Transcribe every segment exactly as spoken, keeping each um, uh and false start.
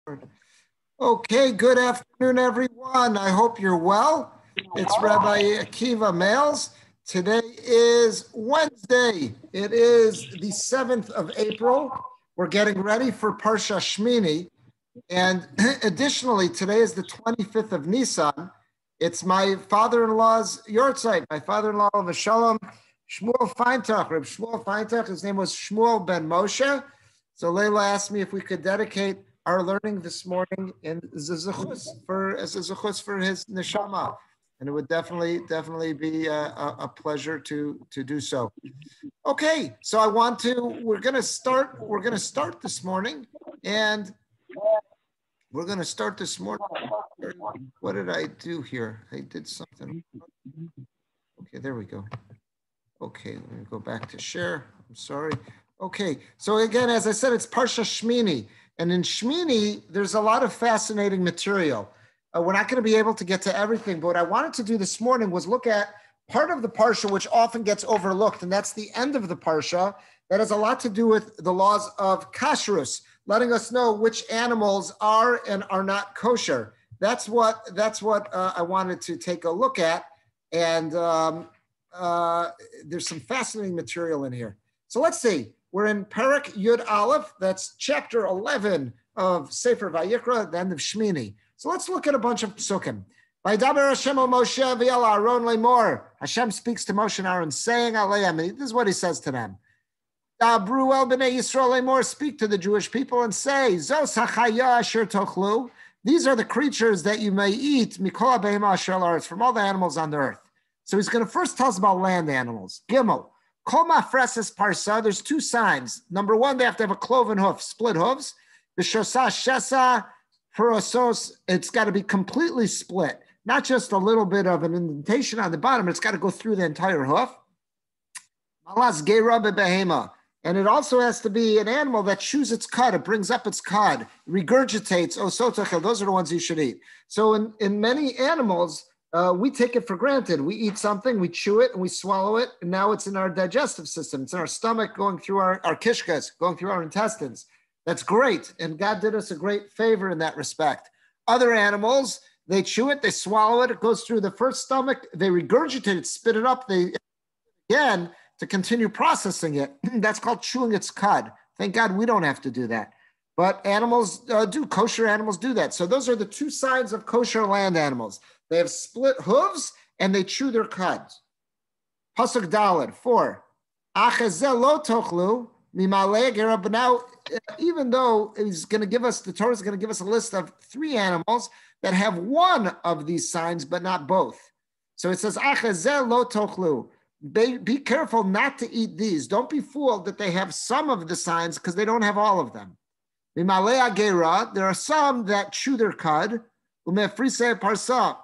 Okay, good afternoon, everyone. I hope you're well. It's Rabbi Akiva Males. Today is Wednesday. It is the seventh of April. We're getting ready for Parsha Shmini. And additionally, today is the twenty-fifth of Nisan. It's my father-in-law's yahrzeit. My father-in-law of Shalom, Shmuel Feintach. Reb Shmuel Feintach, his name was Shmuel ben Moshe. So Leila asked me if we could dedicate our learning this morning in Zechus for as a Zechus for his neshama, and it would definitely, definitely be a, a, a pleasure to to do so. Okay, so I want to. We're going to start. We're going to start this morning, and we're going to start this morning. What did I do here? I did something. Okay, there we go. Okay, let me go back to share. I'm sorry. Okay, so again, as I said, it's Parsha Shmini. And in Shmini, there's a lot of fascinating material. Uh, we're not going to be able to get to everything, but what I wanted to do this morning was look at part of the Parsha which often gets overlooked, and that's the end of the Parsha. That has a lot to do with the laws of kashrus, letting us know which animals are and are not kosher. That's what, that's what uh, I wanted to take a look at. And um, uh, there's some fascinating material in here. So let's see. We're in Perek Yud Aleph. That's chapter eleven of Sefer Vayikra, the end of Shmini. So let's look at a bunch of psukim. Vaydaber Hashem el Moshe v'el Aaron lemor. Hashem speaks to Moshe and Aaron, saying Aleim. This is what he says to them. Dabru el bnei Yisrael lemor. Speak to the Jewish people and say, Zos hachaya asher tochlu. These are the creatures that you may eat. Mikol behema asher la'aretz, from all the animals on the earth. So he's going to first tell us about land animals. Gimel. Kol mafreses parsa, there's two signs. Number one, they have to have a cloven hoof, split hooves. The shosa shesa porosos, it's got to be completely split. Not just a little bit of an indentation on the bottom, it's got to go through the entire hoof. Malas geira bebehema. And it also has to be an animal that chews its cud, it brings up its cud, regurgitates, osotachel, those are the ones you should eat. So in, in many animals, Uh, we take it for granted. We eat something, we chew it, and we swallow it, and now it's in our digestive system. It's in our stomach, going through our, our kishkas, going through our intestines. That's great, and God did us a great favor in that respect. Other animals, they chew it, they swallow it, it goes through the first stomach, they regurgitate it, spit it up, they again to continue processing it. That's called chewing its cud. Thank God we don't have to do that. But animals uh, do, kosher animals do that. So those are the two signs of kosher land animals. They have split hooves and they chew their cuds. Pasuk Daled, four. Achazel tochlu mimalei gera. But now, even though he's going to give us, the Torah is going to give us a list of three animals that have one of these signs, but not both. So it says, Achazel lo tochlu. Be, be careful not to eat these. Don't be fooled that they have some of the signs because they don't have all of them. Mimalei gera. There are some that chew their cud. Umefrise parsa.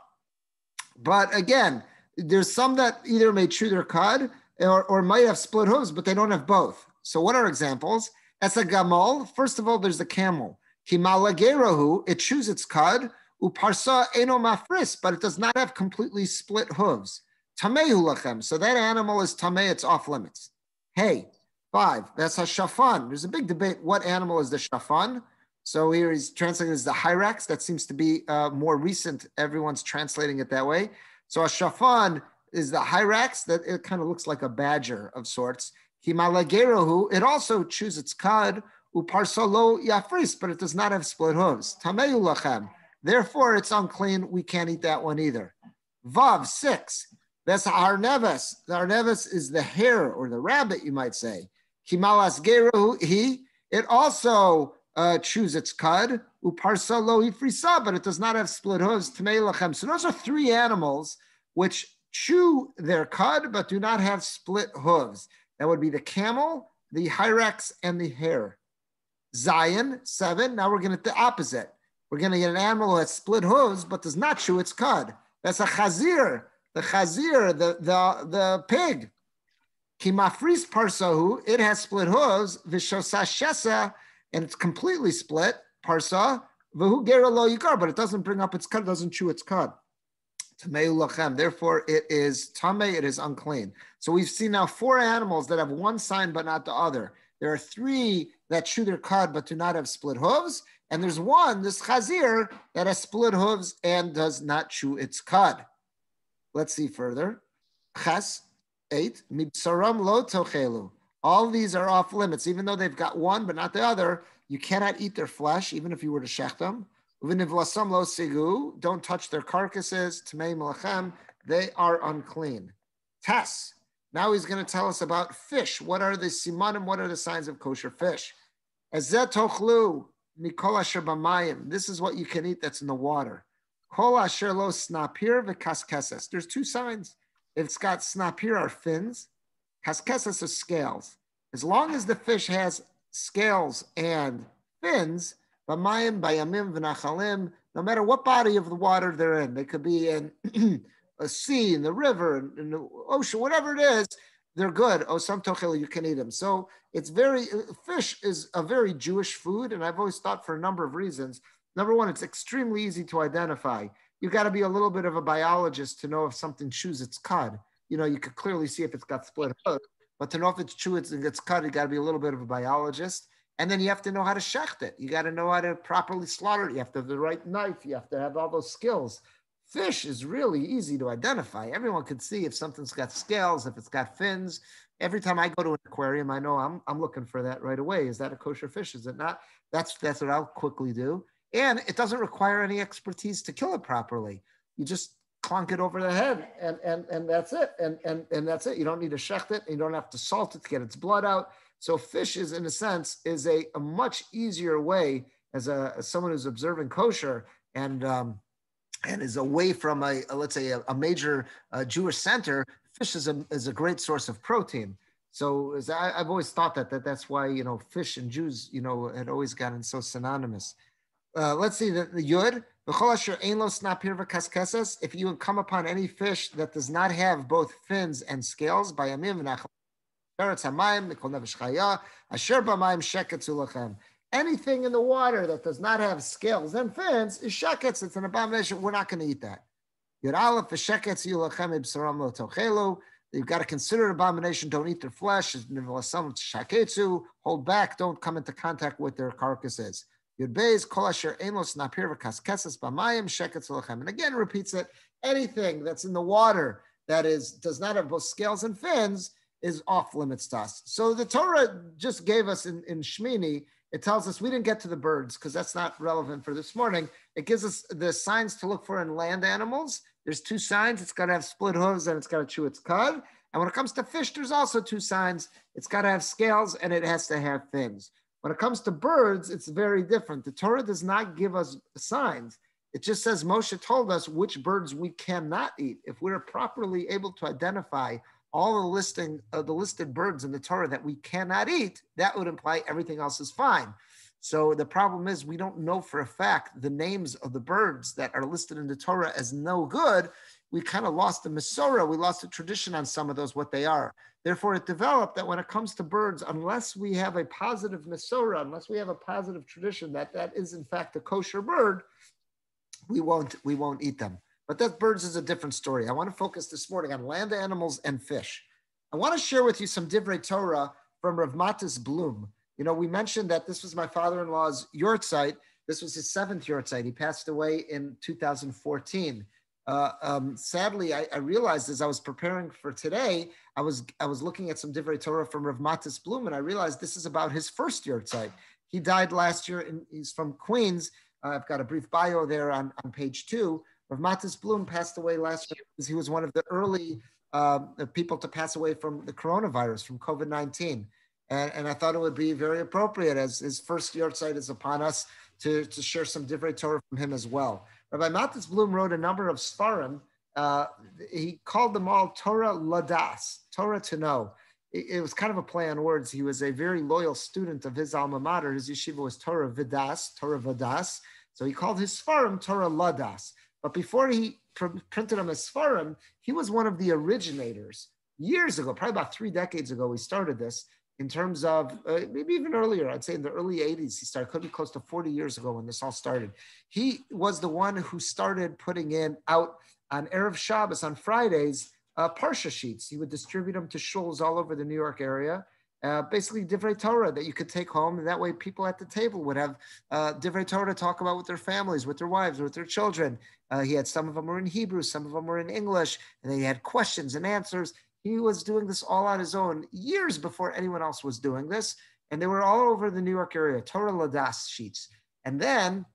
But again, there's some that either may chew their cud or, or might have split hooves, but they don't have both. So what are examples? As a gamal, first of all, there's the camel. Kimalagerahu, it chews its cud. Uparsa eno mafris, but it does not have completely split hooves. Tamehu lachem, so that animal is tameh, it's off limits. Hey, five, that's a shafan. There's a big debate, what animal is the shafan? So here he's translating as the hyrax. That seems to be uh, more recent. Everyone's translating it that way. So a shafan is the hyrax, that it kind of looks like a badger of sorts. Himalagerahu, it also chews its cud. Uparsalo yafris, but it does not have split hooves. Tameyu lachem. Therefore, it's unclean. We can't eat that one either. Vav, six. That's arneves. The arneves is the hare or the rabbit, you might say. Himalas gerahu, he. It also Uh, chews its cud, uparsa lo ifrisa, but it does not have split hooves. Tamei lachem. So those are three animals which chew their cud but do not have split hooves. That would be the camel, the hyrax, and the hare. Zion, seven. Now we're going to get the opposite. We're going to get an animal that has split hooves but does not chew its cud. That's a chazir, the chazir, the the the pig. Kimafris parsahu. It has split hooves. Vishosa shesa. And it's completely split, parsa, v'hu gera lo yikar, but it doesn't bring up its cud, doesn't chew its cud. Tameu lachem, therefore it is tameh, it is unclean. So we've seen now four animals that have one sign but not the other. There are three that chew their cud but do not have split hooves, And there's one, this chazir, that has split hooves and does not chew its cud. Let's see further. Ches, eight, mibsaram lo tochelu. All these are off limits, even though they've got one but not the other. You cannot eat their flesh, even if you were to shech them. V'nivlasam lo sigu. Don't touch their carcasses. Tmei melachem. They are unclean. Tes. Now he's going to tell us about fish. What are the simanim? What are the signs of kosher fish? Ezet tochlu mikol asher b'mayim. This is what you can eat that's in the water. Kol asher lo snapir v'kaskeses. There's two signs. If it's got snapir are fins. Kaskeses are scales. As long as the fish has scales and fins, b'mayim, bayamim, v'nachalim, no matter what body of the water they're in, they could be in a sea, in the river, in, in the ocean, whatever it is, they're good. Osam tochel, you can eat them. So it's very, fish is a very Jewish food, and I've always thought for a number of reasons. Number one, it's extremely easy to identify. You got to be a little bit of a biologist to know if something chews its cud. You know, you could clearly see if it's got split hoof, but to know if it's chew and gets cut, you got to be a little bit of a biologist. And then you have to know how to shecht it. You got to know how to properly slaughter it. You have to have the right knife. You have to have all those skills. Fish is really easy to identify. Everyone can see if something's got scales, if it's got fins. Every time I go to an aquarium, I know I'm, I'm looking for that right away. Is that a kosher fish? Is it not? That's, that's what I'll quickly do. And it doesn't require any expertise to kill it properly. You just clunk it over the head, and and and that's it, and and and that's it. You don't need to shecht it, and you don't have to salt it to get its blood out. So fish is, in a sense, is a, a much easier way as a as someone who's observing kosher and um, and is away from a, a let's say a, a major uh, Jewish center. Fish is a is a great source of protein. So as I, I've always thought that that that's why you know fish and Jews you know had always gotten so synonymous. Uh, let's see the, the yud. If you come upon any fish that does not have both fins and scales, by anything in the water that does not have scales and fins is sheketz. It's an abomination. We're not going to eat that. You've got to consider an abomination. Don't eat their flesh. Hold back. Don't come into contact with their carcasses. And again, repeats it. Anything that's in the water that is does not have both scales and fins is off limits to us. So the Torah just gave us in, in Shmini, it tells us we didn't get to the birds because that's not relevant for this morning. It gives us the signs to look for in land animals. There's two signs. It's got to have split hooves and it's got to chew its cud. And when it comes to fish, there's also two signs. It's got to have scales and it has to have fins. When it comes to birds, it's very different. The Torah does not give us signs. It just says Moshe told us which birds we cannot eat. If we're properly able to identify all the listing of uh, the listed birds in the Torah that we cannot eat, that would imply everything else is fine. So the problem is we don't know for a fact the names of the birds that are listed in the Torah as no good. We kind of lost the Masorah, we lost the tradition on some of those, what they are. Therefore, it developed that when it comes to birds, unless we have a positive Masorah, unless we have a positive tradition that that is in fact a kosher bird, we won't, we won't eat them. But that birds is a different story. I want to focus this morning on land animals and fish. I want to share with you some Divrei Torah from Rav Matis Blum. You know, we mentioned that this was my father-in-law's yortzeit. This was his seventh yortzeit. He passed away in two thousand fourteen. Uh, um, sadly, I, I realized as I was preparing for today, I was I was looking at some Divrei Torah from Rav Matis Blum, and I realized this is about his first yortzeit. He died last year, and he's from Queens. Uh, I've got a brief bio there on, on page two. Rav Matis Blum passed away last year because he was one of the early uh, people to pass away from the coronavirus, from COVID nineteen. And, and I thought it would be very appropriate, as his first yortzeit is upon us, to, to share some Divrei Torah from him as well. Rabbi Matis Blum wrote a number of Sfarim. Uh, he called them all Torah Ladas, Torah to know. It, it was kind of a play on words. He was a very loyal student of his alma mater. His yeshiva was Torah Vidas, Torah Vadas. So he called his Sfarim Torah Ladas. But before he pr- printed them as Sfarim, he was one of the originators. Years ago, probably about three decades ago, we started this. In terms of, uh, maybe even earlier, I'd say in the early eighties, he started, could be close to forty years ago when this all started. He was the one who started putting in out on Erev Shabbos, on Fridays, uh, Parsha sheets. He would distribute them to shuls all over the New York area. uh, basically divrei Torah that you could take home, and that way people at the table would have uh, divrei Torah to talk about with their families, with their wives, with their children. Uh, he had some of them were in Hebrew, some of them were in English, and they had questions and answers. He was doing this all on his own years before anyone else was doing this, and they were all over the New York area, Torah Ladas sheets. And then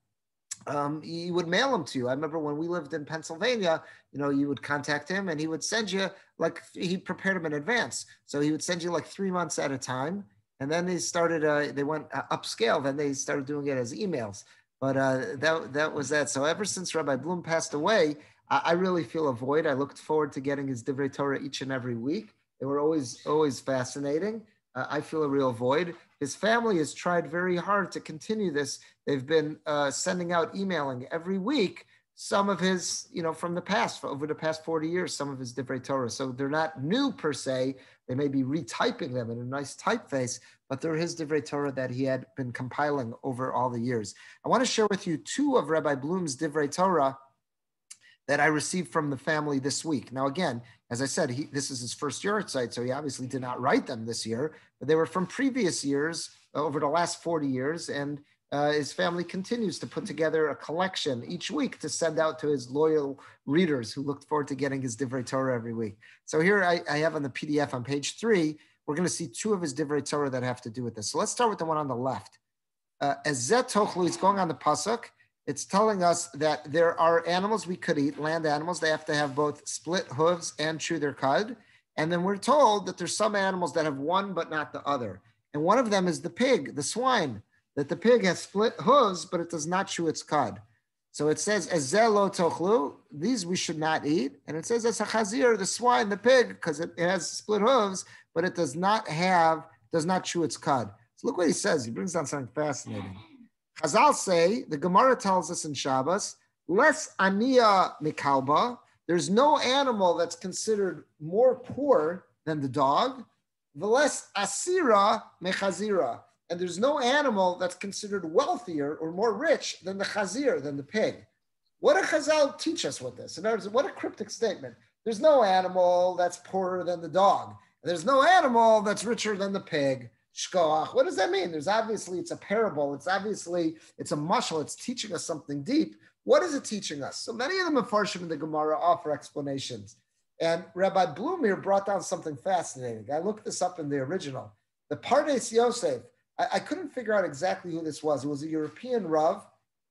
um, he would mail them to you. I remember when we lived in Pennsylvania, you know, you would contact him and he would send you, like, he prepared them in advance. So he would send you like three months at a time. And then they started, uh, they went uh, upscale. Then they started doing it as emails. But uh, that, that was that. So ever since Rabbi Bloom passed away, I, I really feel a void. I looked forward to getting his Divrei Torah each and every week. They were always, always fascinating. Uh, I feel a real void. His family has tried very hard to continue this. They've been uh, sending out emailing every week some of his, you know, from the past, for over the past forty years, some of his Divrei Torah. So they're not new per se. They may be retyping them in a nice typeface, but they're his Divrei Torah that he had been compiling over all the years. I want to share with you two of Rabbi Bloom's Divrei Torah that I received from the family this week. Now, again, as I said, he, this is his first yahrzeit, so he obviously did not write them this year, but they were from previous years, uh, over the last forty years, and uh, his family continues to put together a collection each week to send out to his loyal readers who looked forward to getting his Divrei Torah every week. So here I, I have on the P D F on page three, we're going to see two of his Divrei Torah that have to do with this. So let's start with the one on the left. Uh, Ezet Tochlu is going on the pasuk. It's telling us that there are animals we could eat, land animals. They have to have both split hooves and chew their cud. And then we're told that there's some animals that have one but not the other. And one of them is the pig, the swine, that the pig has split hooves, but it does not chew its cud. So it says, Ezeh lo tochlu, these we should not eat. And it says, as a chazir, the swine, the pig, because it, it has split hooves, but it does not have, does not chew its cud. So look what he says. He brings down something fascinating. Chazal say, the Gemara tells us in Shabbos, less aniya mikalba, there's no animal that's considered more poor than the dog, the less asira mechazira, and there's no animal that's considered wealthier or more rich than the chazir, than the pig. What did Chazal teach us with this? In other words, what a cryptic statement. There's no animal that's poorer than the dog. There's no animal that's richer than the pig. Shkoach. What does that mean? There's obviously, it's a parable. It's obviously, it's a mashal. It's teaching us something deep. What is it teaching us? So many of the Mefarshim in the Gemara offer explanations. And Rabbi Bloom here brought down something fascinating. I looked this up in the original. The Pardes Yosef, I, I couldn't figure out exactly who this was. It was a European Rav.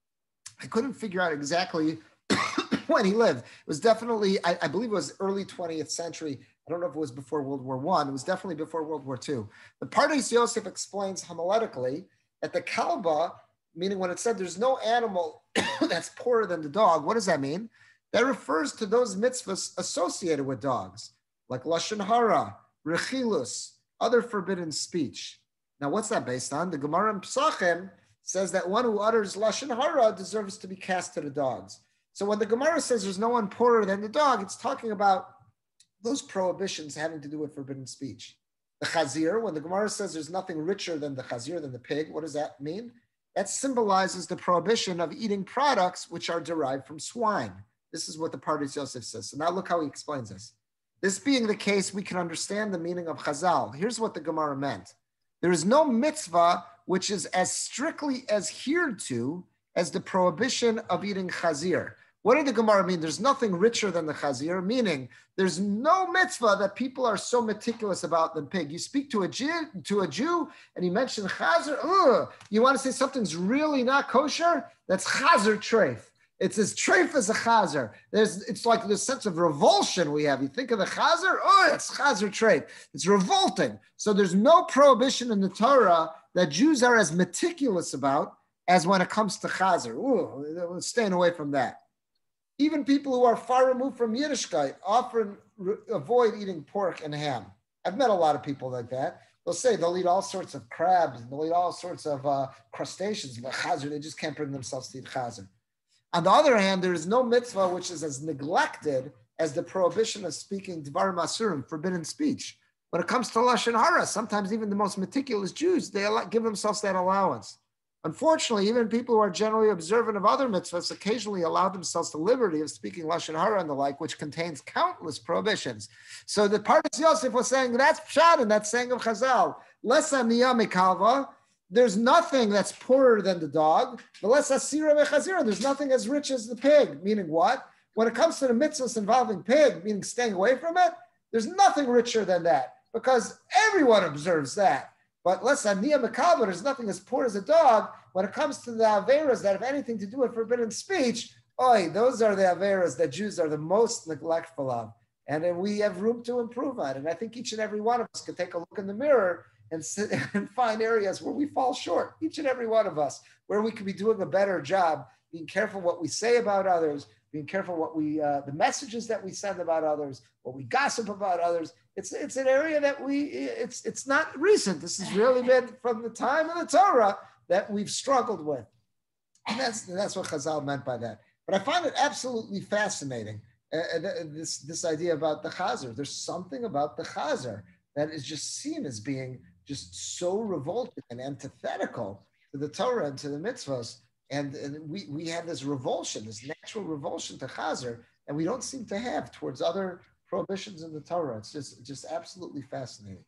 I couldn't figure out exactly when he lived. It was definitely, I, I believe it was early twentieth century. I don't know if it was before World War One. It was definitely before World War Two. The Pardes Yosef explains homiletically that the kalba, meaning when it said there's no animal that's poorer than the dog, what does that mean? That refers to those mitzvahs associated with dogs, like lashon hara, rechilus, other forbidden speech. Now, what's that based on? The Gemara in Pesachim says that one who utters lashon hara deserves to be cast to the dogs. So when the Gemara says there's no one poorer than the dog, it's talking about those prohibitions having to do with forbidden speech. The chazir, when the Gemara says there's nothing richer than the chazir, than the pig, what does that mean? That symbolizes the prohibition of eating products which are derived from swine. This is what the Pardes Yosef says. So now look how he explains this. This being the case, we can understand the meaning of chazal. Here's what the Gemara meant. There is no mitzvah which is as strictly adhered to as the prohibition of eating chazir. What did the Gemara mean? There's nothing richer than the chazir, meaning there's no mitzvah that people are so meticulous about than pig. You speak to a Jew, to a Jew and you mention chazir, ugh, you want to say something's really not kosher? That's chazir treif. It's as treif as a chazir. There's, it's like this sense of revulsion we have. You think of the chazir, oh, it's chazir treif. It's revolting. So there's no prohibition in the Torah that Jews are as meticulous about as when it comes to chazir. Ooh, staying away from that. Even people who are far removed from Yiddishkeit often re- avoid eating pork and ham. I've met a lot of people like that. They'll say they'll eat all sorts of crabs, and they'll eat all sorts of uh, crustaceans, but chazir, they just can't bring themselves to eat chazir. On the other hand, there is no mitzvah which is as neglected as the prohibition of speaking dvar masurim, forbidden speech. When it comes to lashon hara, sometimes even the most meticulous Jews, they allow, give themselves that allowance. Unfortunately, even people who are generally observant of other mitzvahs occasionally allow themselves the liberty of speaking lashon hara and the like, which contains countless prohibitions. So the Pardes Yosef was saying that's pshat, and that's saying of Chazal. less aniya mekalva. There's nothing that's poorer than the dog. Less asira mechazira. There's nothing as rich as the pig. Meaning what? When it comes to the mitzvahs involving pig, meaning staying away from it, there's nothing richer than that because everyone observes that. But less aniya mekalva. There's nothing as poor as a dog. When it comes to the averas that have anything to do with forbidden speech, oi, those are the averas that Jews are the most neglectful of. And then we have room to improve on. And I think each and every one of us could take a look in the mirror and, sit, and find areas where we fall short, each and every one of us, where we could be doing a better job, being careful what we say about others, being careful what we, uh, the messages that we send about others, what we gossip about others. It's it's an area that we, it's it's not recent. This has really been from the time of the Torah that we've struggled with. And that's, that's what Chazal meant by that. But I find it absolutely fascinating, uh, this, this idea about the Chazer. There's something about the Chazer that is just seen as being just so revolting and antithetical to the Torah and to the mitzvahs. And, and we, we have this revulsion, this natural revulsion to Chazer, and we don't seem to have towards other prohibitions in the Torah. It's just, just absolutely fascinating.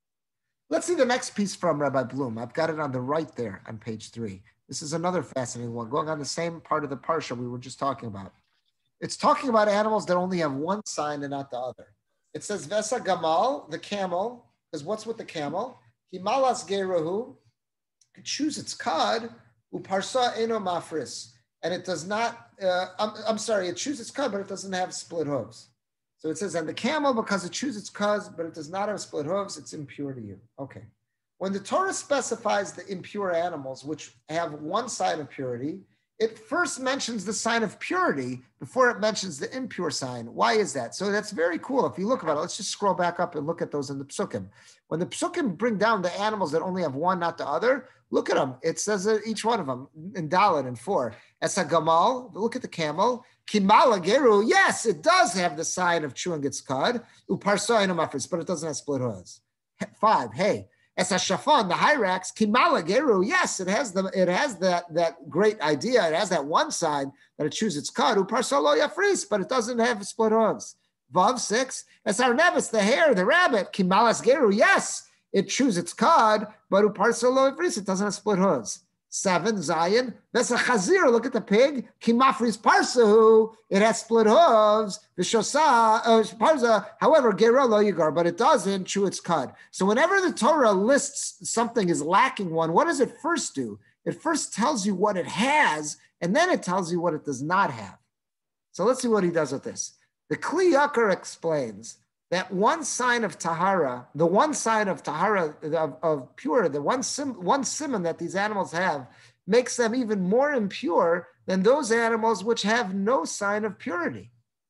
Let's see the next piece from Rabbi Bloom. I've got it on the right there on page three. This is another fascinating one, going on the same part of the parsha we were just talking about. It's talking about animals that only have one sign and not the other. It says Vesa Gamal, the camel, because what's with the camel? Himalas Gerahu, it chews its cud, uparsa eno mafris, and it does not, uh, I'm, I'm sorry, it chews its cud, but it doesn't have split hooves. So it says, and the camel, because it chews its cud, but it does not have split hooves, it's impure to you. Okay. When the Torah specifies the impure animals, which have one sign of purity, it first mentions the sign of purity before it mentions the impure sign. Why is that? So that's very cool. If you look about it, let's just scroll back up and look at those in the Psukim. When the Psukim bring down the animals that only have one, not the other, look at them. It says that each one of them in Dalet and four. Esa Gamal, look at the camel. Kimala Geru, yes, it does have the sign of chewing its cud. Uparsa inamafris, but it doesn't have split hooves. Five, hey. As a shafan, the hyrax, kimala geru, yes, it has the it has that that great idea. It has that one side that it chews its cud, uparsalo yafris, but it doesn't have split hooves. Vav six, as our nevis, the hare, the rabbit, kimalas geru, yes, it chews its cud, but uparsalo yafris, it doesn't have split hooves. Seven, Zion, that's a chazir, look at the pig, kimafris parsahu, it has split hooves, vishosa, uh, parza, however, gera lo yigar, but it doesn't chew its cud. So whenever the Torah lists something is lacking one, what does it first do? It first tells you what it has, and then it tells you what it does not have. So let's see what he does with this. The Kli Yakar explains that one sign of tahara, the one sign of tahara of, of pure, the one sim, one simon that these animals have, makes them even more impure than those animals which have no sign of purity.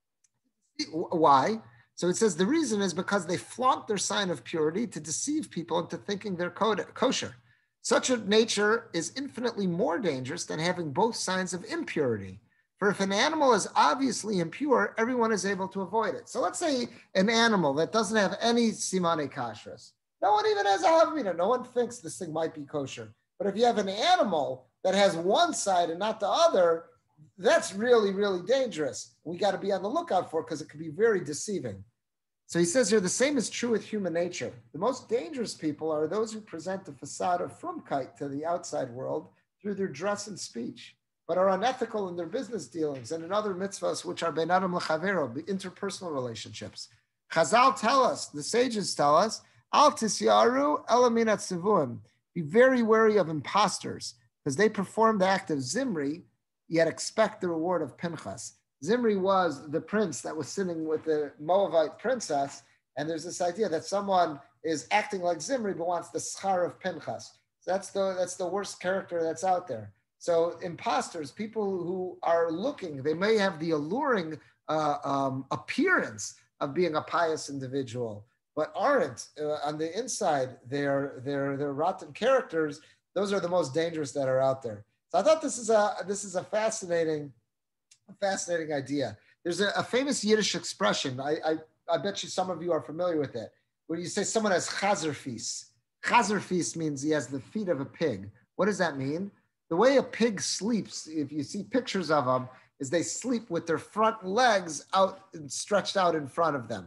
Why? So it says the reason is because they flaunt their sign of purity to deceive people into thinking they're kosher. Such a nature is infinitely more dangerous than having both signs of impurity. For if an animal is obviously impure, everyone is able to avoid it. So let's say an animal that doesn't have any simane kashrus. No one even has a havmina. No one thinks this thing might be kosher. But if you have an animal that has one side and not the other, that's really, really dangerous. We got to be on the lookout for it because it can be very deceiving. So he says here, the same is true with human nature. The most dangerous people are those who present a facade of frumkeit to the outside world through their dress and speech, but are unethical in their business dealings and in other mitzvahs, which are ben adam l'chavero, the interpersonal relationships. Chazal tell us, the sages tell us, al tisyaru elamin atzivuim, be very wary of imposters, because they perform the act of Zimri, yet expect the reward of Pinchas. Zimri was the prince that was sitting with the Moabite princess, and there's this idea that someone is acting like Zimri but wants the schar of Pinchas. So that's the, that's the worst character that's out there. So imposters, people who are looking, they may have the alluring uh, um, appearance of being a pious individual, but aren't uh, on the inside. They're they're they're rotten characters. Those are the most dangerous that are out there. So I thought this is a this is a fascinating, a fascinating idea. There's a, a famous Yiddish expression. I, I I bet you some of you are familiar with it, where you say someone has chazer fees. Chazer fees means he has the feet of a pig. What does that mean? The way a pig sleeps, if you see pictures of them, is they sleep with their front legs out and stretched out in front of them.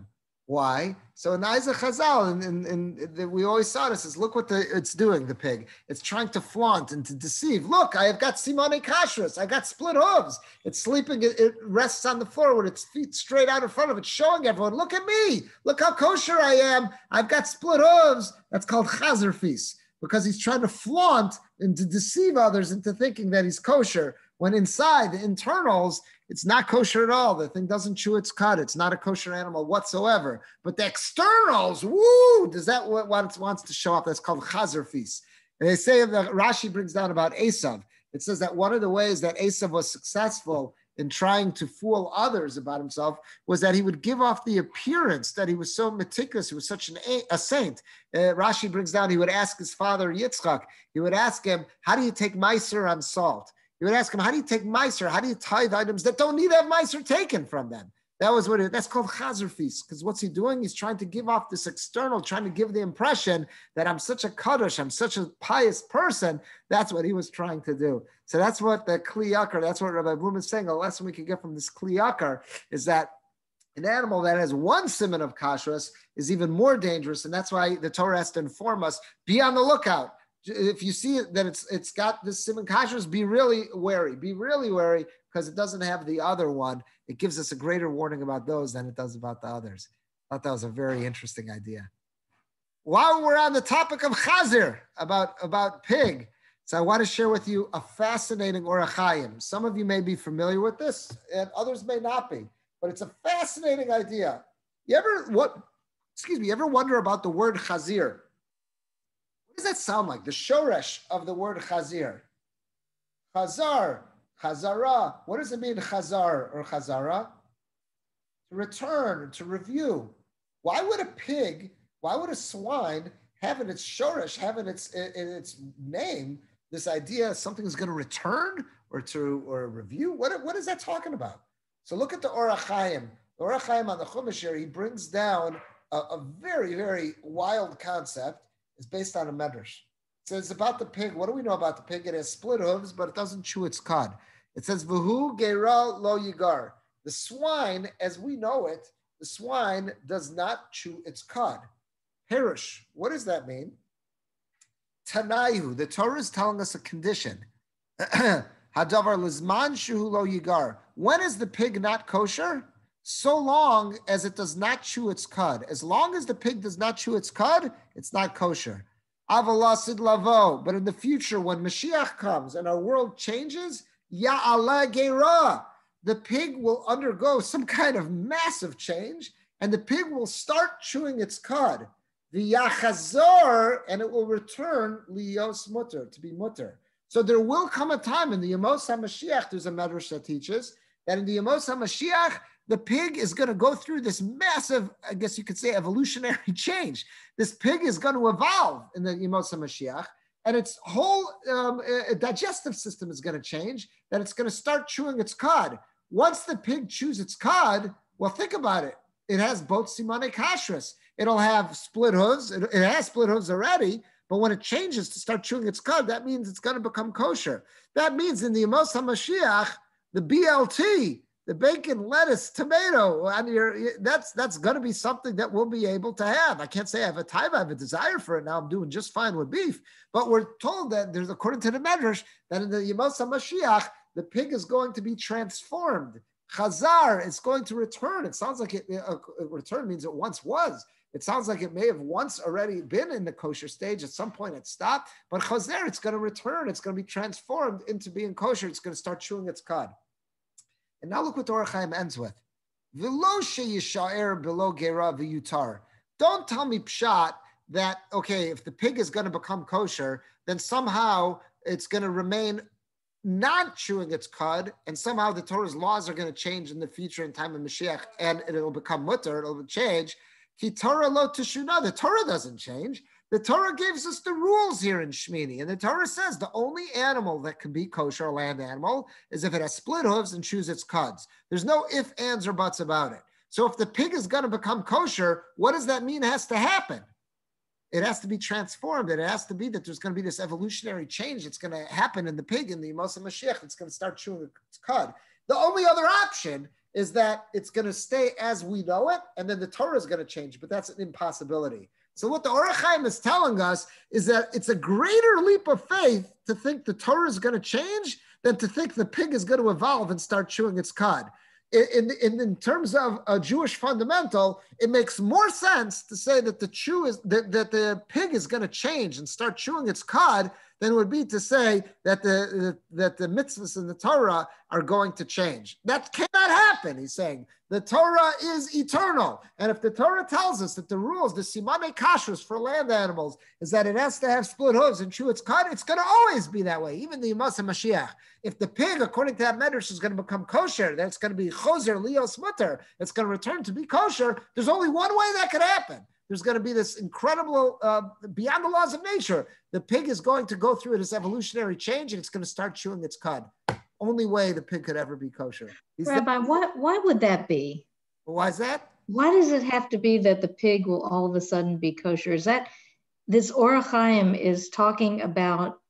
Why? So in Isaac Chazal, and, and, and, and we always saw this, is look what the, it's doing, the pig. It's trying to flaunt and to deceive. Look, I have got simone kashrus. I got split hooves. It's sleeping, it, it rests on the floor with its feet straight out in front of it, showing everyone, look at me. Look how kosher I am. I've got split hooves. That's called chazer feast, because he's trying to flaunt and to deceive others into thinking that he's kosher, when inside the internals, it's not kosher at all. The thing doesn't chew its cud. It's not a kosher animal whatsoever. But the externals, woo, does that what, what it wants to show off? That's called chazer feast. And they say, that Rashi brings down about Esav. It says that one of the ways that Esav was successful in trying to fool others about himself was that he would give off the appearance that he was so meticulous, he was such an, a saint. Uh, Rashi brings down, he would ask his father Yitzchak, he would ask him, how do you take meiser on salt? He would ask him, how do you take meiser? How do you tithe items that don't need to have meiser taken from them? That was what it, that's called chazer feast. Because what's he doing? He's trying to give off this external, trying to give the impression that I'm such a kaddish, I'm such a pious person. That's what he was trying to do. So that's what the Kli Yakar, that's what Rabbi Bloom is saying. A lesson we can get from this Kli Yakar is that an animal that has one siman of kashrus is even more dangerous. And that's why the Torah has to inform us, be on the lookout. If you see it, that it's it's got this siman kashrus, be really wary. Be really wary, because it doesn't have the other one. It gives us a greater warning about those than it does about the others. I thought that was a very interesting idea. While we're on the topic of chazir, about, about pig, so I want to share with you a fascinating Orach Chaim. Some of you may be familiar with this, and others may not be, but it's a fascinating idea. You ever what? Excuse me. You ever wonder about the word chazir? What does that sound like? The shoresh of the word chazir. Chazar, chazara. What does it mean, chazar or chazara? To return, to review. Why would a pig, why would a swine have in its shoresh, have in its, in its name, this idea something is going to return or to or review? What, what is that talking about? So look at the Orach Chaim. The Orach Chaim on the Chumash here, he brings down a, a very, very wild concept. Is based on a medrash. It says about the pig. What do we know about the pig? It has split hooves, but it doesn't chew its cud. It says, "V'hu gera lo yigar." The swine, as we know it, the swine does not chew its cud. Perish. What does that mean? Tanaihu. The Torah is telling us a condition. Hadavar lizman shuhu lo yigar. When is the pig not kosher? So long as it does not chew its cud. As long as the pig does not chew its cud, it's not kosher. Avalasid lavo. But in the future, when Mashiach comes and our world changes, ya'ala gera, the pig will undergo some kind of massive change, and the pig will start chewing its cud. The yachazor, and it will return liyos mutter, to be mutter. So there will come a time in the Yemos HaMashiach, there's a medrash that teaches, that in the Yemos HaMashiach, the pig is going to go through this massive, I guess you could say, evolutionary change. This pig is going to evolve in the Yemos HaMashiach, and its whole um, uh, digestive system is going to change, that it's going to start chewing its cud. Once the pig chews its cud, well, think about it. It has both simane kashrus. It'll have split hooves. It, it has split hooves already, but when it changes to start chewing its cud, that means it's going to become kosher. That means in the Yemos HaMashiach, the B L T, the bacon, lettuce, tomato, and your, that's that's going to be something that we'll be able to have. I can't say I have a time, I have a desire for it now. I'm doing just fine with beef. But we're told that there's, according to the Medrash, that in the Yemos HaMashiach, the pig is going to be transformed. Chazar is going to return. It sounds like it, uh, return means it once was. It sounds like it may have once already been in the kosher stage. At some point it stopped. But Chazer, it's going to return. It's going to be transformed into being kosher. It's going to start chewing its cud. And now look what the Orach Chaim ends with. V'lo sheyishaer below gera v'yutar. Don't tell me pshat that, okay, if the pig is going to become kosher, then somehow it's going to remain not chewing its cud, and somehow the Torah's laws are going to change in the future in time of Mashiach, and it'll become mutter, it'll change. Ki Torah lo teshuna. The Torah doesn't change. The Torah gives us the rules here in Shmini, and the Torah says the only animal that can be kosher, a land animal, is if it has split hooves and chews its cuds. There's no ifs, ands, or buts about it. So if the pig is going to become kosher, what does that mean has to happen? It has to be transformed. It has to be that there's going to be this evolutionary change that's going to happen in the pig in the Yemos HaMashiach. It's going to start chewing its cud. The only other option is that it's going to stay as we know it, and then the Torah is going to change, but that's an impossibility. So what the Orach Chaim is telling us is that it's a greater leap of faith to think the Torah is going to change than to think the pig is going to evolve and start chewing its cud. In, in, in terms of a Jewish fundamental, it makes more sense to say that the chew is that, that the pig is going to change and start chewing its cud than it would be to say that the that the mitzvahs in the Torah are going to change. That cannot happen, he's saying. The Torah is eternal. And if the Torah tells us that the rules, the simane kashrus for land animals, is that it has to have split hooves and chew its cud, it's going to always be that way, even the Yemos HaMashiach. If the pig, according to that medrash, is going to become kosher, then it's going to be choser lios mutter, it's going to return to be kosher, there's only one way that could happen. There's going to be this incredible, uh, beyond the laws of nature, the pig is going to go through this evolutionary change and it's going to start chewing its cud. Only way the pig could ever be kosher. He's Rabbi, the- why, why would that be? Why is that? Why does it have to be that the pig will all of a sudden be kosher? Is that this Orach Chaim is talking about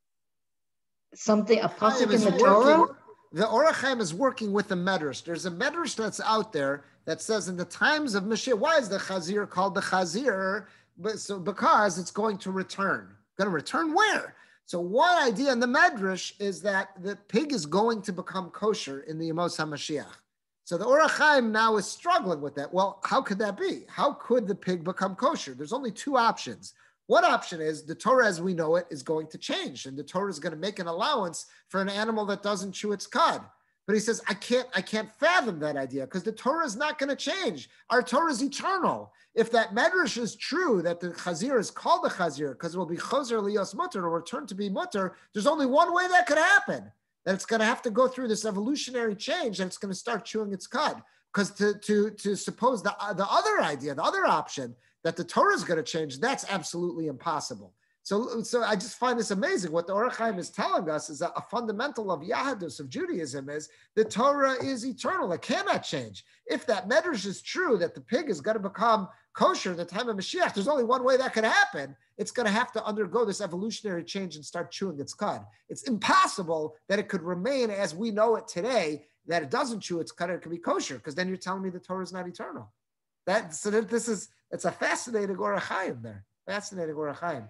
something, a pasuk in the Torah? Working, the Orach Chaim is working with the medrash. There's a medrash that's out there that says in the times of Mashiach, why is the chazir called the chazir? But so because it's going to return. Going to return where? So one idea in the medrash is that the pig is going to become kosher in the Yemos HaMashiach. So the Orach Chaim now is struggling with that. Well, how could that be? How could the pig become kosher? There's only two options. One option is the Torah as we know it is going to change, and the Torah is going to make an allowance for an animal that doesn't chew its cud. But he says, I can't, I can't fathom that idea because the Torah is not going to change. Our Torah is eternal. If that medrash is true, that the chazir is called the chazir because it will be choser lios mutter or return to be mutter, there's only one way that could happen. That it's going to have to go through this evolutionary change and it's going to start chewing its cud. Because to, to, to suppose the, the other idea, the other option, that the Torah is going to change, that's absolutely impossible. So, so I just find this amazing. What the Orach Chaim is telling us is that a fundamental of Yahadus, of Judaism, is the Torah is eternal. It cannot change. If that medrash is true, that the pig is going to become kosher in the time of Mashiach, there's only one way that could happen. It's going to have to undergo this evolutionary change and start chewing its cud. It's impossible that it could remain as we know it today, that it doesn't chew its cud, it could be kosher, because then you're telling me the Torah is not eternal. That, so that this is, it's a fascinating Orach Chaim there. Fascinating Orach Chaim.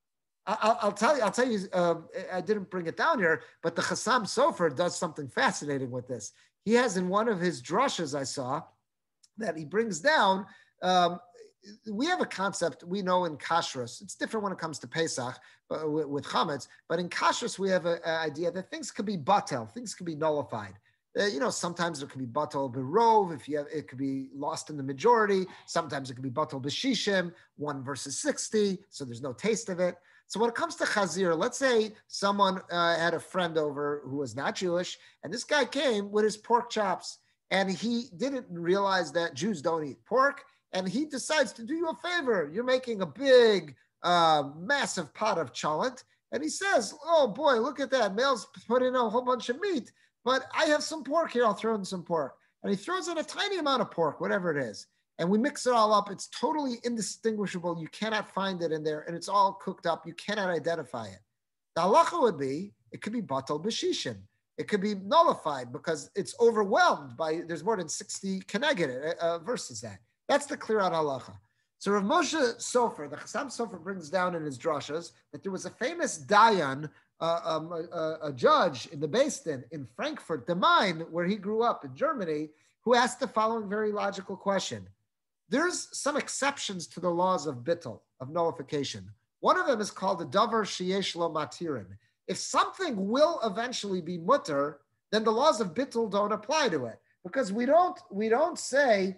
I'll, I'll tell you, I'll tell you, um, I didn't bring it down here, but the Chassam Sofer does something fascinating with this. He has in one of his drushes I saw that he brings down, um, we have a concept we know in kashrus. It's different when it comes to Pesach uh, with, with chametz, but in kashrus we have an idea that things could be batel, things could be nullified. Uh, you know, sometimes there could be batel berov, if you have, it could be lost in the majority. Sometimes it could be batel b'shishim, one versus sixty, so there's no taste of it. So when it comes to chazir, let's say someone uh, had a friend over who was not Jewish, and this guy came with his pork chops, and he didn't realize that Jews don't eat pork, and he decides to do you a favor. You're making a big, uh, massive pot of cholent, and he says, oh boy, look at that. Males put in a whole bunch of meat, but I have some pork here. I'll throw in some pork. And he throws in a tiny amount of pork, whatever it is. And we mix it all up. It's totally indistinguishable. You cannot find it in there, and it's all cooked up. You cannot identify it. The halacha would be, it could be batal b'shishim. It could be nullified because it's overwhelmed by, there's more than sixty keneged uh, verses that. That's the clear out halacha. So Rav Moshe Sofer, the Chassam Sofer brings down in his drashas that there was a famous dayan, uh, um, a, a judge in the Beis Din in Frankfurt, the Main, where he grew up in Germany, who asked the following very logical question. There's some exceptions to the laws of bittul, of nullification. One of them is called the davar sheyesh lo matirin. If something will eventually be mutter, then the laws of bittul don't apply to it, because we don't we don't say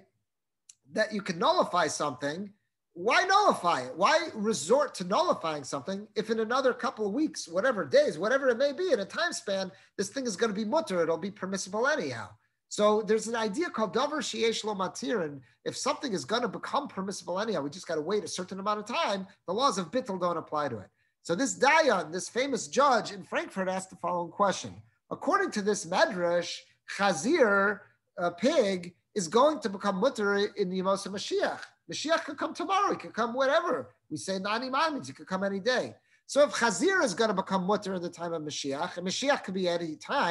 that you can nullify something. Why nullify it? Why resort to nullifying something if in another couple of weeks, whatever days, whatever it may be, in a time span, this thing is going to be mutter, it'll be permissible anyhow. So there's an idea called davar sheyesh lo matirin. If something is going to become permissible anyhow, we just got to wait a certain amount of time, the laws of bittul don't apply to it. So this dayan, this famous judge in Frankfurt, asked the following question. According to this medrash, chazir, a pig, is going to become mutter in the Yemos HaMashiach. Mashiach could come tomorrow, it could come whatever. We say nani means it could come any day. So if chazir is going to become mutter in the time of Mashiach, and Mashiach could be any time,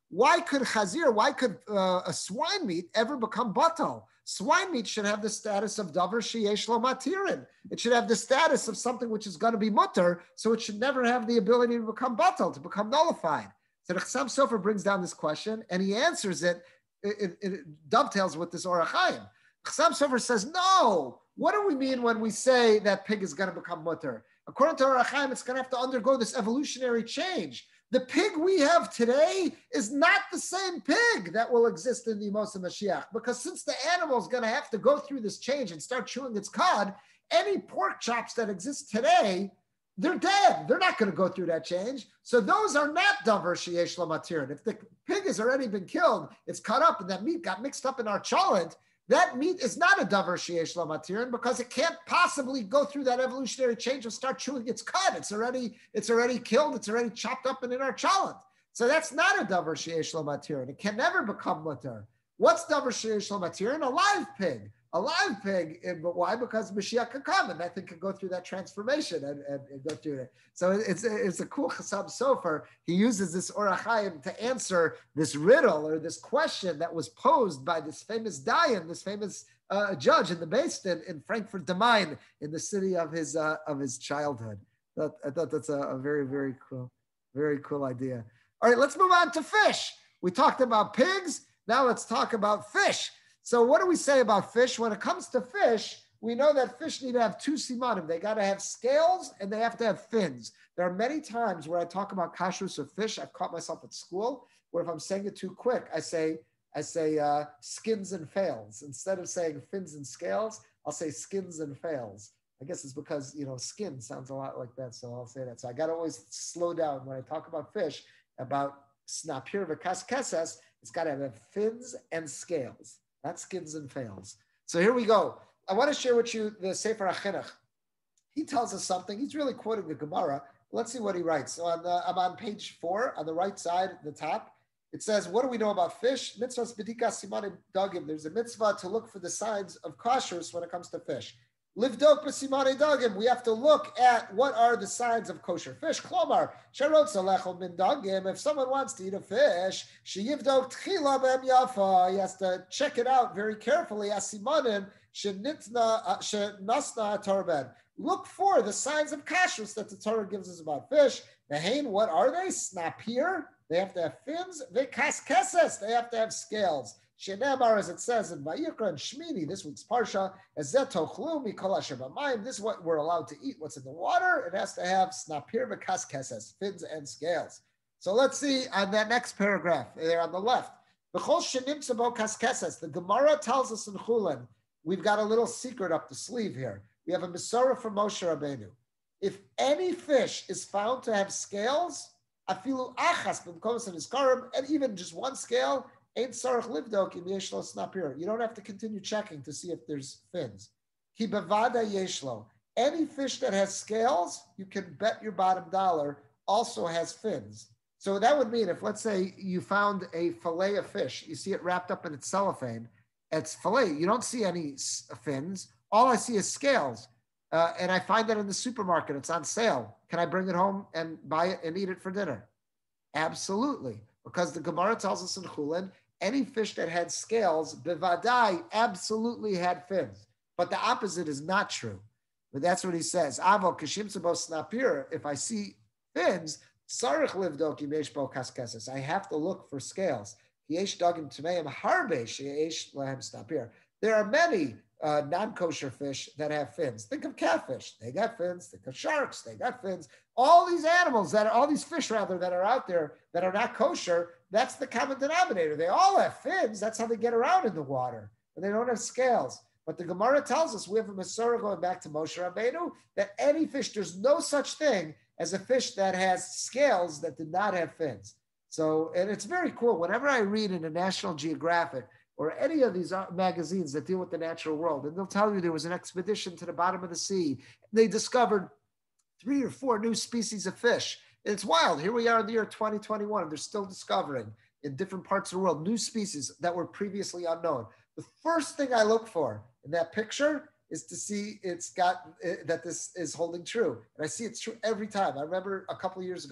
why could chazir, why could uh, a swine meat ever become batal? Swine meat should have the status of davar sheyesh lo matirin. It should have the status of something which is going to be mutter, so it should never have the ability to become batal, to become nullified. So the Chassam Sofer brings down this question, and he answers it. It, it, it dovetails with this Orach Chaim. Chassam Sofer says, no. What do we mean when we say that pig is going to become mutter? According to Orach Chaim, it's going to have to undergo this evolutionary change. The pig we have today is not the same pig that will exist in the Yemos HaMashiach, because since the animal is going to have to go through this change and start chewing its cud, any pork chops that exist today, they're dead. They're not going to go through that change. So those are not davar sheyesh lo matirin. If the pig has already been killed, it's cut up, and that meat got mixed up in our cholent, that meat is not a davar sheyesh lo matirin, because it can't possibly go through that evolutionary change and start chewing its cud. It's already, it's already killed. It's already chopped up and in our cholent. So that's not a davar sheyesh lo matirin. It can never become mutter. What's davar sheyesh lo matirin? A live pig. A live pig, but why? Because Mashiach can come, and I think can go through that transformation and, and, and go through it. So it's it's a cool Chassam Sofer. He uses this Orach Chaim to answer this riddle or this question that was posed by this famous Dayan, this famous uh, judge in the Beis Din in Frankfurt the Main, in the city of his uh, of his childhood. I thought, I thought that's a, a very very cool, very cool idea. All right, let's move on to fish. We talked about pigs. Now let's talk about fish. So what do we say about fish? When it comes to fish, we know that fish need to have two simanim. They got to have scales and they have to have fins. There are many times where I talk about kashrus of fish. I've caught myself at school where if I'm saying it too quick, I say I say uh, skins and fails. Instead of saying fins and scales, I'll say skins and fails. I guess it's because, you know, skin sounds a lot like that, so I'll say that. So I got to always slow down when I talk about fish, about snapir v'kas kesses. It's got to have fins and scales. Not skins and fails. So here we go. I want to share with you the Sefer HaChinuch. He tells us something. He's really quoting the Gemara. Let's see what he writes. So on the, I'm on page four, on the right side, the top. It says, what do we know about fish? Mitzvahs b'dikas simanim dagim. There's a mitzvah to look for the signs of kashrus when it comes to fish. Livdok b'simanei dagim. We have to look at what are the signs of kosher fish. Klomar, sharotza lechol min dagim. If someone wants to eat a fish, sheyivdok tchila b'em yafa. He has to check it out very carefully. Asimanim shenitna shenasna torben. Look for the signs of kashrus that the Torah gives us about fish. Nehain, what are they? Snapir. They have to have fins. V'kas keses. They have to have scales. Shenemar, as it says in Vayikra and Shmini, this week's parsha, as zetochlu mikol asher b'mayim. This is what we're allowed to eat. What's in the water? It has to have snapir v'kas keses, fins and scales. So let's see on that next paragraph there on the left. B'chol shenim tzabo kas keses. The Gemara tells us in Chulin, we've got a little secret up the sleeve here. We have a Mesorah from Moshe Rabbeinu. If any fish is found to have scales, afilu achas b'mkomas niskarim, and even just one scale, ain't sarach livdok im yeshlo snapir. You don't have to continue checking to see if there's fins. Ki bevada yeshlo. Any fish that has scales, you can bet your bottom dollar also has fins. So that would mean if, let's say, you found a fillet of fish, you see it wrapped up in its cellophane, it's fillet. You don't see any fins. All I see is scales. Uh, and I find that in the supermarket. It's on sale. Can I bring it home and buy it and eat it for dinner? Absolutely. Because the Gemara tells us in Chulin, any fish that had scales, bevadai, absolutely had fins. But the opposite is not true. But that's what he says. Avo kashim sabo snapir. If I see fins, sarich livdok yesh bo kaskeses. I have to look for scales. Yesh dagim tmeim harbe sheyesh lahem snapir. There are many uh, non-kosher fish that have fins. Think of catfish. They got fins. Think of sharks. They got fins. All these animals that are, all these fish rather, that are out there that are not kosher, that's the common denominator. They all have fins. That's how they get around in the water. And they don't have scales. But the Gemara tells us, we have a Mesorah going back to Moshe Rabbeinu, that any fish, there's no such thing as a fish that has scales that did not have fins. So, and it's very cool. Whenever I read in a National Geographic or any of these magazines that deal with the natural world, and they'll tell you there was an expedition to the bottom of the sea. They discovered three or four new species of fish. It's wild. Here we are in the year twenty twenty-one. They're still discovering in different parts of the world new species that were previously unknown. The first thing I look for in that picture is to see it's got uh, that this is holding true. And I see it's true every time. I remember a couple of years ago,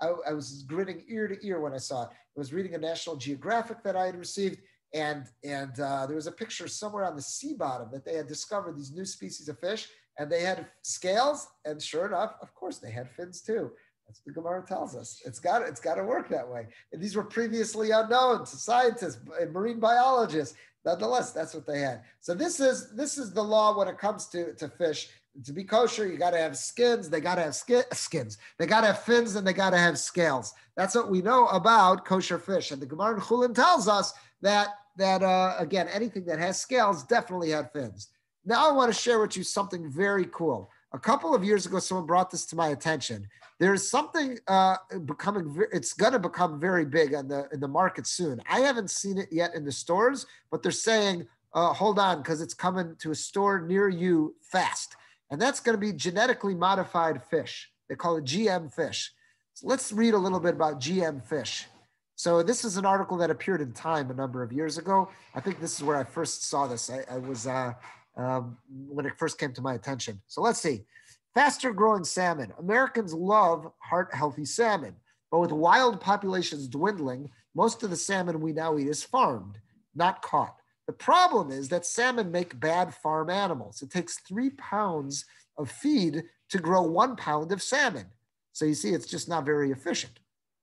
I, I was grinning ear to ear when I saw it. I was reading a National Geographic that I had received, and, and uh, there was a picture somewhere on the sea bottom that they had discovered these new species of fish, and they had scales, and sure enough, of course, they had fins too. That's what the Gemara tells us. It's got it's got to work that way. And these were previously unknown to scientists and marine biologists. Nonetheless, that's what they had. So this is this is the law when it comes to, to fish. To be kosher, you got to have skins. They got to have skin, skins. They got to have fins, and they got to have scales. That's what we know about kosher fish. And the Gemara in Chulin tells us that that uh, again, anything that has scales definitely had fins. Now I want to share with you something very cool. A couple of years ago, someone brought this to my attention. There's something uh, becoming, it's going to become very big on the, in the market soon. I haven't seen it yet in the stores, but they're saying, uh, hold on, because it's coming to a store near you fast. And that's going to be genetically modified fish. They call it G M fish. So let's read a little bit about G M fish. So this is an article that appeared in Time a number of years ago. I think this is where I first saw this. I, I was... Uh, Um, when it first came to my attention. So let's see. Faster growing salmon. Americans love heart healthy salmon, but with wild populations dwindling, most of the salmon we now eat is farmed, not caught. The problem is that salmon make bad farm animals. It takes three pounds of feed to grow one pound of salmon. So you see, it's just not very efficient.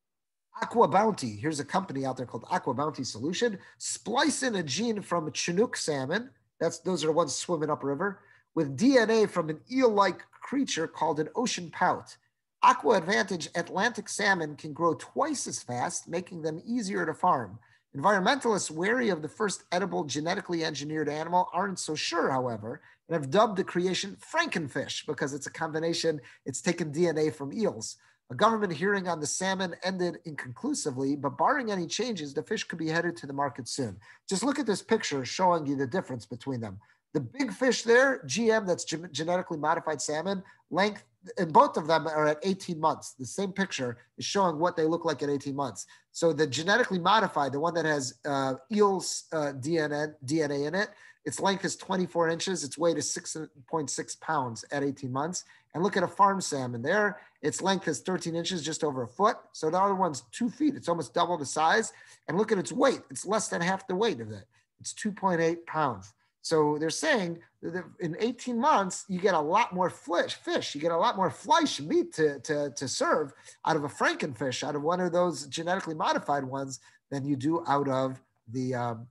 Aqua Bounty, here's a company out there called Aqua Bounty Solution, splice in a gene from a Chinook salmon. That's, those are the ones swimming upriver, with D N A from an eel-like creature called an ocean pout. Aqua Advantage Atlantic salmon can grow twice as fast, making them easier to farm. Environmentalists wary of the first edible genetically engineered animal aren't so sure, however, and have dubbed the creation Frankenfish because it's a combination, it's taken D N A from eels. A government hearing on the salmon ended inconclusively, but barring any changes, the fish could be headed to the market soon. Just look at this picture showing you the difference between them. The big fish there, G M, that's ge- genetically modified salmon, length, and both of them are at eighteen months. The same picture is showing what they look like at eighteen months. So the genetically modified, the one that has uh, eel's uh, D N A, D N A in it, its length is twenty-four inches. Its weight is six point six pounds at eighteen months. And look at a farm salmon there. Its length is thirteen inches, just over a foot. So the other one's two feet. It's almost double the size. And look at its weight. It's less than half the weight of it. It's two point eight pounds. So they're saying that in eighteen months, you get a lot more fish, fish. You get a lot more flesh meat to, to, to serve out of a Frankenfish, out of one of those genetically modified ones, than you do out of the um,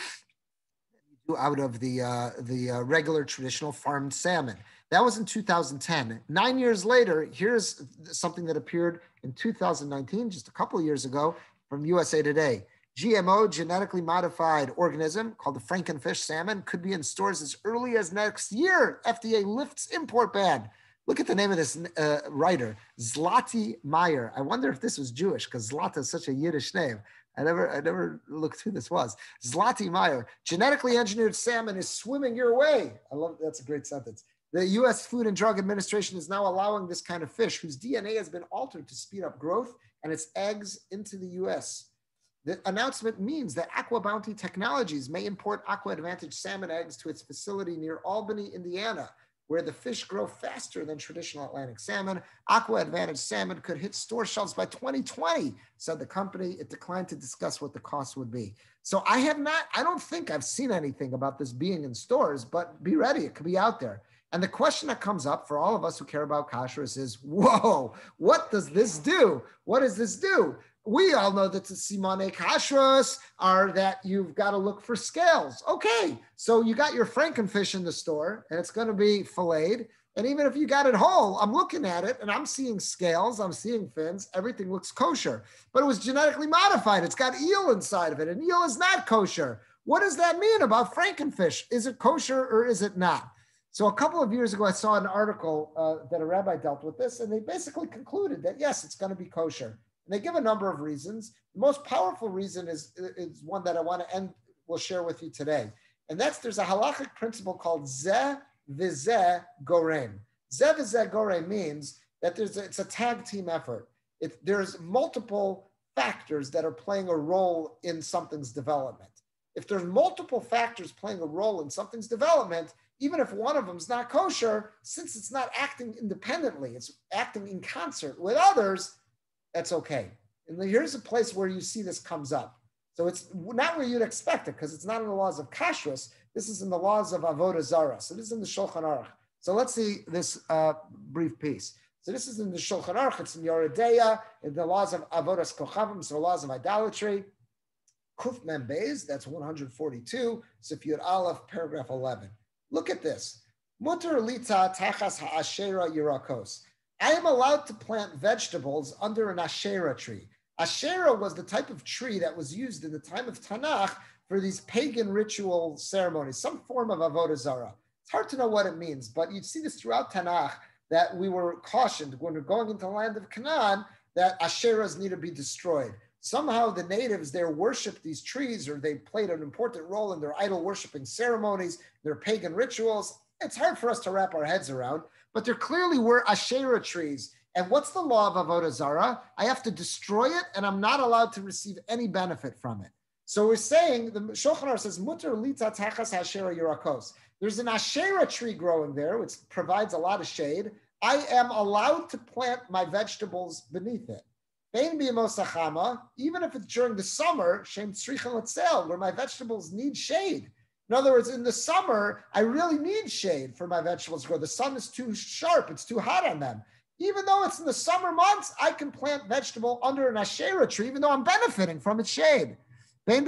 you do out of the uh, the uh, regular traditional farmed salmon. That was in two thousand ten. Nine years later, here's something that appeared in two thousand nineteen, just a couple of years ago, from U S A Today. G M O, genetically modified organism called the Frankenfish salmon, could be in stores as early as next year. F D A lifts import ban. Look at the name of this uh, writer, Zlati Meyer. I wonder if this was Jewish, because Zlata is such a Yiddish name. I never, I never looked who this was. Zlati Meyer. Genetically engineered salmon is swimming your way. I love, that's a great sentence. The U S Food and Drug Administration is now allowing this kind of fish whose D N A has been altered to speed up growth and its eggs into the U S. The announcement means that Aqua Bounty Technologies may import Aqua Advantage salmon eggs to its facility near Albany, Indiana, where the fish grow faster than traditional Atlantic salmon. Aqua Advantage salmon could hit store shelves by twenty twenty, said the company. It declined to discuss what the cost would be. So I have not, I don't think I've seen anything about this being in stores, but be ready, it could be out there. And the question that comes up for all of us who care about kashrus is, whoa, what does this do? What does this do? We all know that the simone kashrus are that you've got to look for scales. Okay, so you got your Frankenfish in the store and it's going to be filleted. And even if you got it whole, I'm looking at it and I'm seeing scales, I'm seeing fins, everything looks kosher. But it was genetically modified. It's got eel inside of it, and eel is not kosher. What does that mean about Frankenfish? Is it kosher or is it not? So a couple of years ago, I saw an article uh, that a rabbi dealt with this, and they basically concluded that, yes, it's going to be kosher. And they give a number of reasons. The most powerful reason is, is one that I want to end, will share with you today. And that's, there's a halachic principle called zeh v'zeh gorem. Zeh v'zeh gorem means that there's a, it's a tag team effort. It, there's multiple factors that are playing a role in something's development. If there's multiple factors playing a role in something's development, even if one of them is not kosher, since it's not acting independently, it's acting in concert with others, that's okay. And here's a place where you see this comes up. So it's not where you'd expect it, because it's not in the laws of kashrus. This is in the laws of avodah zarah. So this is in the Shulchan Aruch. So let's see this uh, brief piece. So this is in the Shulchan Aruch. It's in Yoredeya, in the laws of avodas kochavim, so the laws of idolatry. Kuf Mem Beis, that's one hundred forty-two. Sifyud Aleph, paragraph eleven. Look at this. Mutar lita tachas ha'ashera yirakos. I am allowed to plant vegetables under an Asherah tree. Asherah was the type of tree that was used in the time of Tanakh for these pagan ritual ceremonies, some form of avodah zarah. It's hard to know what it means, but you see this throughout Tanakh, that we were cautioned when we're going into the land of Canaan that Asherahs need to be destroyed. Somehow the natives there worshiped these trees, or they played an important role in their idol worshiping ceremonies, their pagan rituals. It's hard for us to wrap our heads around, but there clearly were Asherah trees. And what's the law of avodah zarah? I have to destroy it, and I'm not allowed to receive any benefit from it. So we're saying, the Shulchan Aruch says, Mutar lita tachas Asherah yirakos. There's an Asherah tree growing there, which provides a lot of shade. I am allowed to plant my vegetables beneath it. Even if it's during the summer, where my vegetables need shade. In other words, in the summer, I really need shade for my vegetables to grow. The sun is too sharp, it's too hot on them. Even though it's in the summer months, I can plant vegetable under an Asherah tree, even though I'm benefiting from its shade. And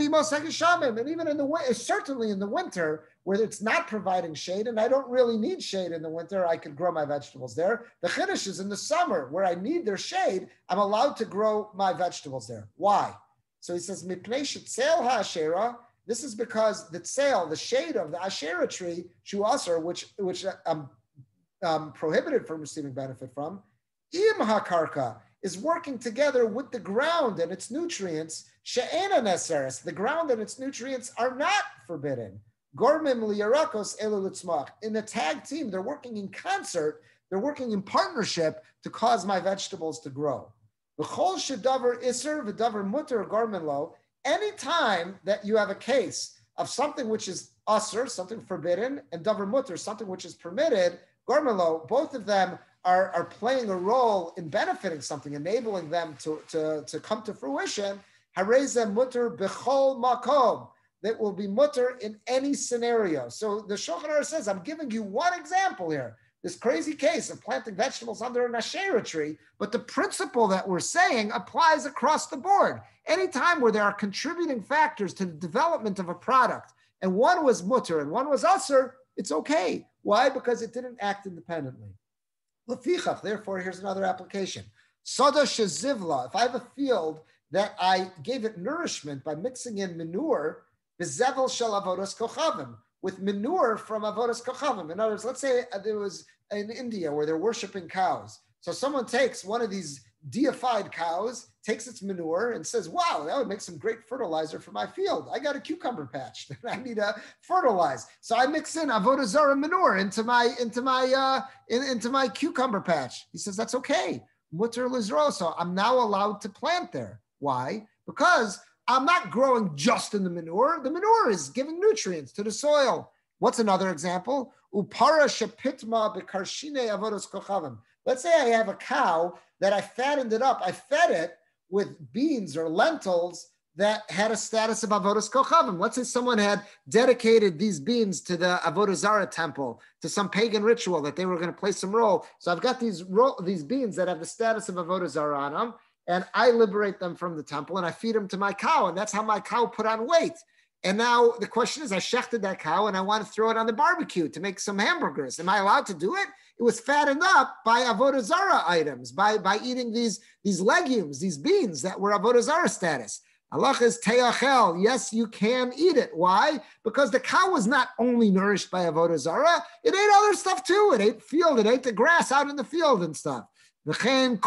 even in the winter, certainly in the winter, where it's not providing shade, and I don't really need shade in the winter, I can grow my vegetables there. The chiddush is in the summer, where I need their shade, I'm allowed to grow my vegetables there. Why? So he says, Mipnei shetzel ha'asherah. This is because the tzel, the shade of the Asherah tree, shu aser, which which I'm um, prohibited from receiving benefit from, im hakarka, is working together with the ground and its nutrients. She'ena neseres, the ground and its nutrients are not forbidden. Gormim liyarakos elu litzmach. In the tag team, they're working in concert. They're working in partnership to cause my vegetables to grow. V'chol shedavar iser v'davar muter gormin lo. Anytime that you have a case of something which is usr, something forbidden, and davar muter, something which is permitted, gormin lo, both of them are, are playing a role in benefiting something, enabling them to, to, to come to fruition. Harezem muter b'chol makom. That will be mutter in any scenario. So the Shulchan Aruch says, I'm giving you one example here, this crazy case of planting vegetables under an Asherah tree, but the principle that we're saying applies across the board. Anytime where there are contributing factors to the development of a product, and one was mutter and one was usr, it's okay. Why? Because it didn't act independently. Lefichach, therefore, here's another application. Soda shezivla, if I have a field that I gave it nourishment by mixing in manure, Bezevel shel avodas kochavim, with manure from avodas kochavim. In other words, let's say there was in India where they're worshiping cows. So someone takes one of these deified cows, takes its manure, and says, "Wow, that would make some great fertilizer for my field. I got a cucumber patch that I need to fertilize. So I mix in avodah zarah manure into my into my uh, in, into my cucumber patch." He says, "That's okay. Mutter lizro. So I'm now allowed to plant there. Why? Because I'm not growing just in the manure. The manure is giving nutrients to the soil." What's another example? Upara shepitma bekarshine avodos kochavim. Let's say I have a cow that I fattened it up. I fed it with beans or lentils that had a status of avodos kochavim. Let's say someone had dedicated these beans to the avodah zarah temple, to some pagan ritual that they were going to play some role. So I've got these ro- these beans that have the status of avodah zarah on them, and I liberate them from the temple and I feed them to my cow. And that's how my cow put on weight. And now the question is, I shechted that cow and I want to throw it on the barbecue to make some hamburgers. Am I allowed to do it? It was fattened up by avodah zarah items, by, by eating these, these legumes, these beans that were avodah zarah status. Allah is te'achel. Yes, you can eat it. Why? Because the cow was not only nourished by avodah zarah, it ate other stuff too. It ate field, it ate the grass out in the field and stuff. Anything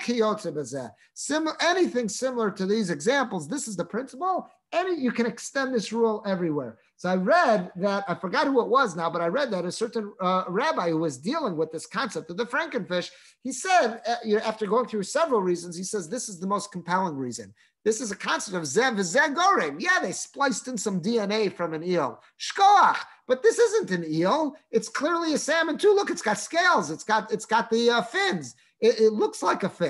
similar to these examples, this is the principle. Any, you can extend this rule everywhere. So I read that, I forgot who it was now, but I read that a certain uh, rabbi who was dealing with this concept of the frankenfish, he said, uh, you know, after going through several reasons, he says this is the most compelling reason. This is a concept of zeh v'zeh gorem. Yeah, they spliced in some D N A from an eel. Shkoach. But this isn't an eel. It's clearly a salmon too. Look, it's got scales. It's got, it's got the uh, fins. It, it looks like a fish.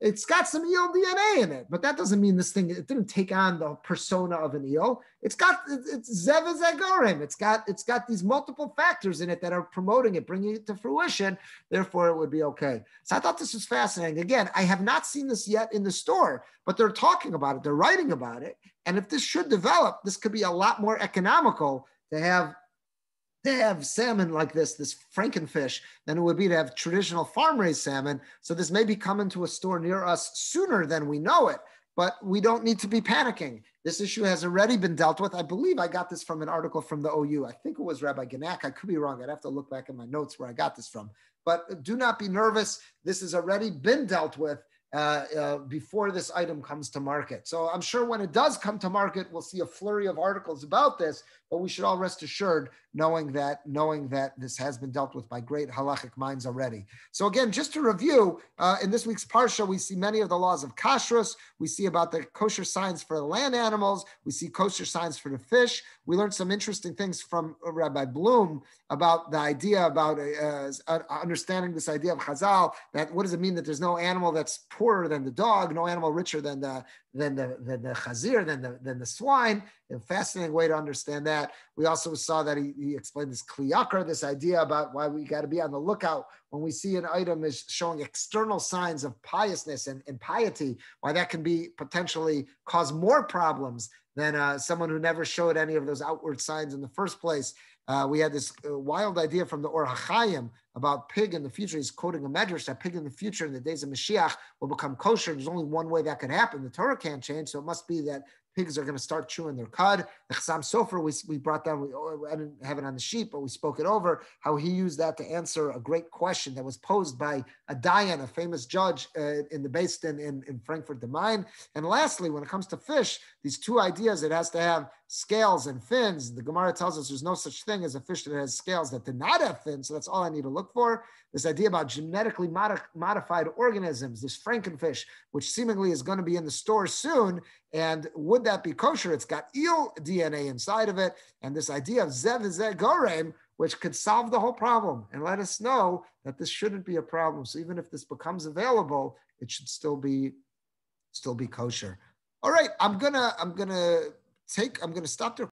it's got some eel D N A in it, but that doesn't mean this thing, it didn't take on the persona of an eel. It's got, it's zev zegorim. It's got, it's got these multiple factors in it that are promoting it, bringing it to fruition. Therefore, it would be okay. So I thought this was fascinating. Again, I have not seen this yet in the store, but they're talking about it. They're writing about it. And if this should develop, this could be a lot more economical to have to have salmon like this, this frankenfish, than it would be to have traditional farm-raised salmon. So this may be coming to a store near us sooner than we know it, but we don't need to be panicking. This issue has already been dealt with. I believe I got this from an article from the O U. I think it was Rabbi Genack. I could be wrong. I'd have to look back in my notes where I got this from. But do not be nervous. This has already been dealt with Uh, uh, before this item comes to market. So I'm sure when it does come to market, we'll see a flurry of articles about this, but we should all rest assured knowing that, knowing that this has been dealt with by great halachic minds already. So again, just to review, uh, in this week's Parsha, we see many of the laws of kashrus. We see about the kosher signs for the land animals. We see kosher signs for the fish. We learned some interesting things from Rabbi Bloom about the idea about uh, uh, understanding this idea of Chazal, that what does it mean that there's no animal that's poorer than the dog, no animal richer than the than the than the chazir, than the than the swine. A fascinating way to understand that. We also saw that he, he explained this kliyakar, this idea about why we got to be on the lookout when we see an item is showing external signs of piousness and, and piety, why that can be potentially cause more problems than uh, someone who never showed any of those outward signs in the first place. Uh, we had this uh, wild idea from the Or HaChaim about pig in the future. He's quoting a medrash that pig in the future, in the days of Mashiach, will become kosher. There's only one way that could happen. The Torah can't change, so it must be that pigs are going to start chewing their cud. The Chassam Sofer, we, we brought down, we, I didn't have it on the sheet, but we spoke it over, how he used that to answer a great question that was posed by a Dayan, a famous judge uh, in the Beis Din in, in Frankfurt the Main. And lastly, when it comes to fish, these two ideas, it has to have scales and fins. The Gemara tells us there's no such thing as a fish that has scales that did not have fins, so that's all I need to look for. This idea about genetically modi- modified organisms, this frankenfish, which seemingly is going to be in the store soon, and would that be kosher? It's got eel D N A inside of it, and this idea of zev zeh gorem, which could solve the whole problem and let us know that this shouldn't be a problem. So even if this becomes available, it should still be still be kosher. All right, I'm gonna I'm gonna take I'm gonna stop there.